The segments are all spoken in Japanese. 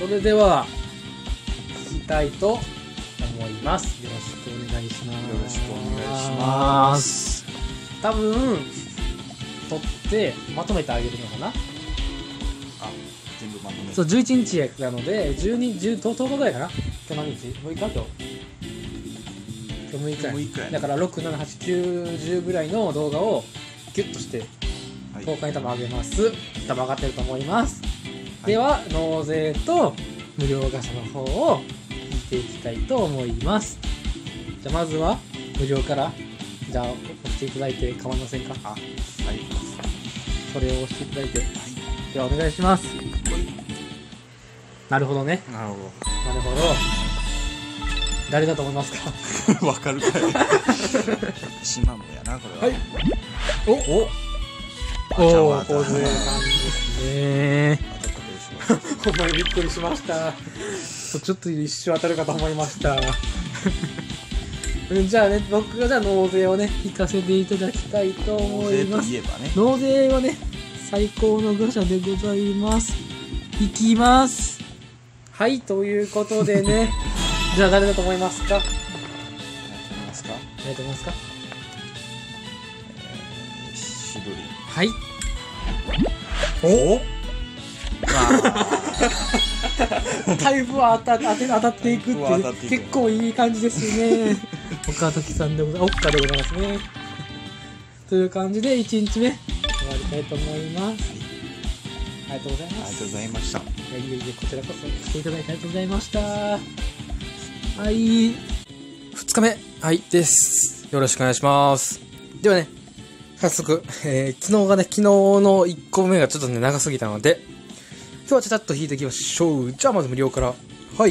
それでは聞きたいと思います。よろしくお願いします。 よろしくお願いします。 多分撮ってまとめてあげるのかな。 あ、全部まとめて。 そう、11日なので10日ぐらいかな。今日何日？ 6 日？今日6日や。 6日やね。 だから6、7、8、9、10ぐらいの動画をギュッとしてはい 10日に多分上げます。多分上がってると思います。 はい、 では納税と無料ガシャの方を聞いていきたいと思います。じゃあまずは無料からじゃあ押していただいて構いませんか。 あ、はい。 それを押していただいて、 はい。 ではお願いします。なるほどね。 なるほなるほど。誰だと思いますか。 ど。わかるかい。シマムやな、これは。 はい。おおー、小杖さんですね。 当たったでしょ。 ほんまにびっくりしました。ちょっと一瞬当たるかと思いました。じゃあね、僕がじゃあ納税をね、引かせていただきたいと思います。 納税といえばね。 納税はね、最高のガシャでございます。いきます。はい、ということでね。じゃあ誰だと思いますか。 やってみますか。 誰だと思いますか。 しどり。 はい。 お。 タイプは当たっていくって当たっていく結構いい感じですよね。岡時さんでございます。岡でございますね。という感じで1日目終わりたいと思います。ありがとうございます。 ありがとうございました。 いえいえ、こちらこそ来ていただいてありがとうございました。はい、2日目はいですよろしくお願いします。ではね、早速、昨日の1個目がちょっとね長すぎたので今日はちゃっと引いていきましょう。じゃあまず無料からはい。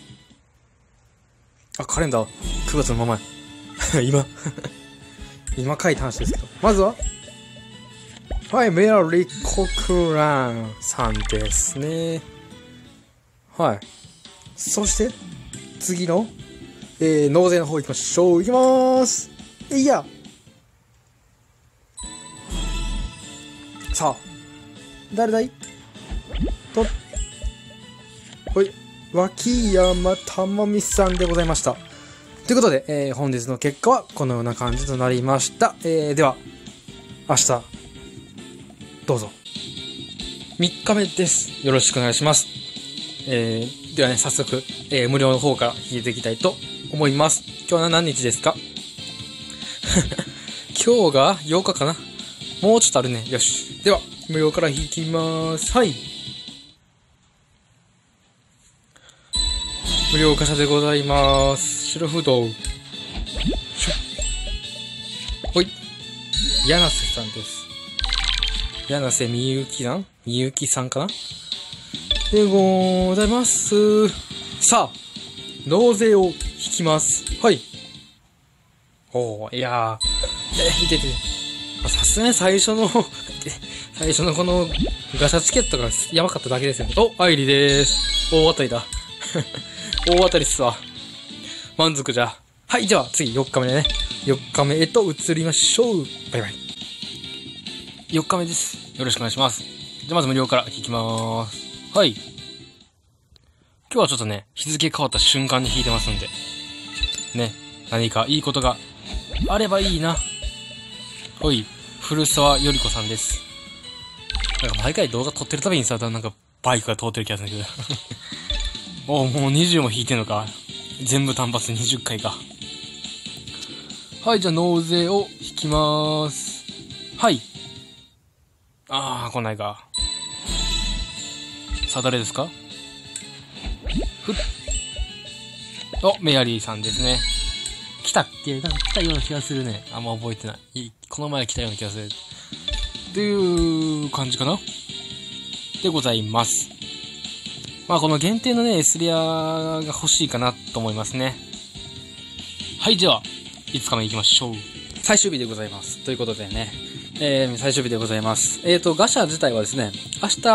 あ、カレンダー9月のまま今書いた話ですけど、まずははい、メアリー・コクランさんですね。はい。そして、次の、納税の方行きましょう。行きまーす。いや。さあ、誰だいと、ほい、脇山珠美さんでございました。ということで、本日の結果はこのような感じとなりました。では、明日、どうぞ。3日目です。よろしくお願いします。ではね、早速、無料の方から引いていきたいと思います。今日は何日ですか。今日が8日かな。もうちょっとあるね。よし。では、無料から引きます。はい。無料ガシャでございます。白不動。ほい。柳瀬さんです。柳瀬みゆきさんかなでございます。さあ、納税を引きます。はい。おー、いやー、引いてて。さすがに最初のこのガシャチケットがやばかっただけですよね。お、愛理でーす。大当たりだ。大当たりっすわ。満足じゃ。はい、じゃあ次4日目ね。4日目へと移りましょう。バイバイ。4日目です。よろしくお願いします。じゃあまず無料から引きまーす。はい。今日はちょっとね、日付変わった瞬間に引いてますんで。ね、何かいいことがあればいいな。ほい、古澤より子さんです。なんか毎回動画撮ってるたびにさ、なんかバイクが通ってる気がするんだけど。お、もう20も引いてんのか。全部単発で20回か。はい、じゃあ納税を引きまーす。はい。来ないか。さあ、誰ですか。メアリーさんですね。来たような気がするね。あんま覚えてない。この前来たような気がする。っていう感じかなでございます。まあこの限定のね、S レアが欲しいかなと思いますね。はい、では、5日目行きましょう。最終日でございます。ということでね、最終日でございます。ガシャ自体はですね、明日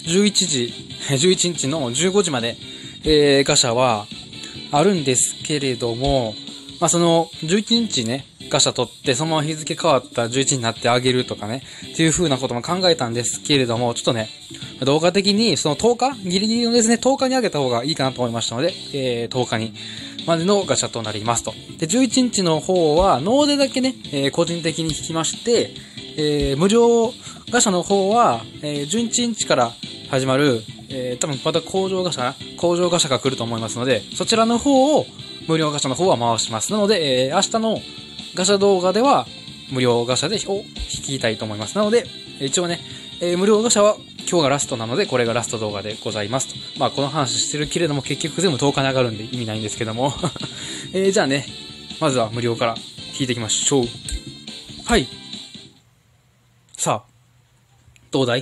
11日の15時まで、ガシャはあるんですけれども、まあその11日ね、 ガシャ取って、そのまま日付変わった11になってあげるとかね、っていう風なことも考えたんですけれども、ちょっとね、動画的にその10日、ギリギリのですね、10日にあげた方がいいかなと思いましたので、10日にまでのガシャとなりますと。で、11日の方は、ノーデだけね、個人的に引きまして、無料ガシャの方は、11日から始まる、多分また工場ガシャが来ると思いますので、そちらの方を、無料ガシャの方は回します。なので、明日のガシャ動画では、無料ガシャで引きたいと思います。なので、一応ね、無料ガシャは今日がラストなので、これがラスト動画でございますと。まあ、この話してるけれども、結局全部10日に上がるんで意味ないんですけども。じゃあね、まずは無料から引いていきましょう。はい。さあ、どうだい？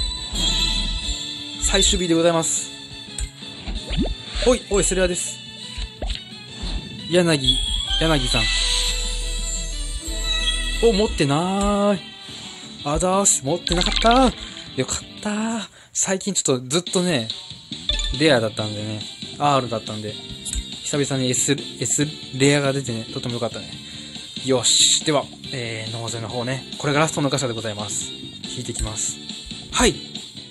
最終日でございます。おい、セレアです。柳さん。持ってなーい。あざーす。持ってなかったー。よかったー。最近ちょっとずっとね、レアだったんでね、R だったんで、久々に S レアが出てね、とてもよかったね。よし。では、ノーゼの方ね、これがラストのガシャでございます。引いていきます。はい。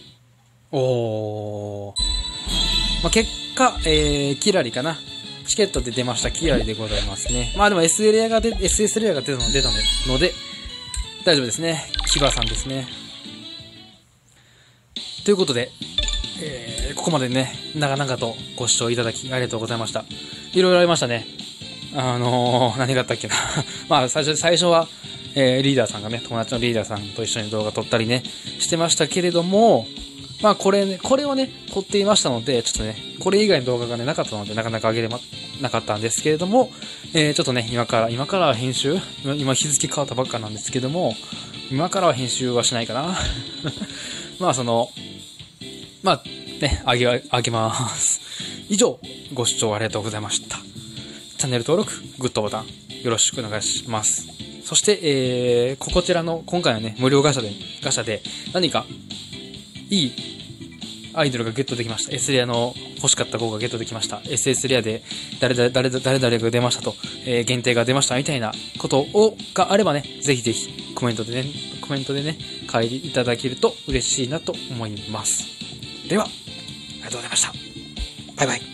まあ、結果、キラリかな。チケットで出ましたキラリでございますね。まあでも SS レアが出たので、大丈夫ですね。キバさんですね。ということで、ここまでね、長々とご視聴いただきありがとうございました。いろいろありましたね。何があったっけな。まあ最初は、リーダーさんがね、友達のリーダーさんと一緒に動画撮ったりね、してましたけれども、まあこれをね、撮っていましたので、ちょっとね、これ以外の動画がね、なかったので、なかなか上げれなかったんですけれども、ちょっとね、今からは編集今日付変わったばっかなんですけども、今からは編集はしないかな。まあまあね、上げます。以上、ご視聴ありがとうございました。チャンネル登録、グッドボタン、よろしくお願いします。そして、こちらの、今回のね、無料ガシャで、何か、いいアイドルがゲットできました。S レアの欲しかった号がゲットできました。SS レアで誰々が出ましたと、限定が出ましたみたいなことがあればね、ぜひコメントでね、書いていただけると嬉しいなと思います。では、ありがとうございました。バイバイ。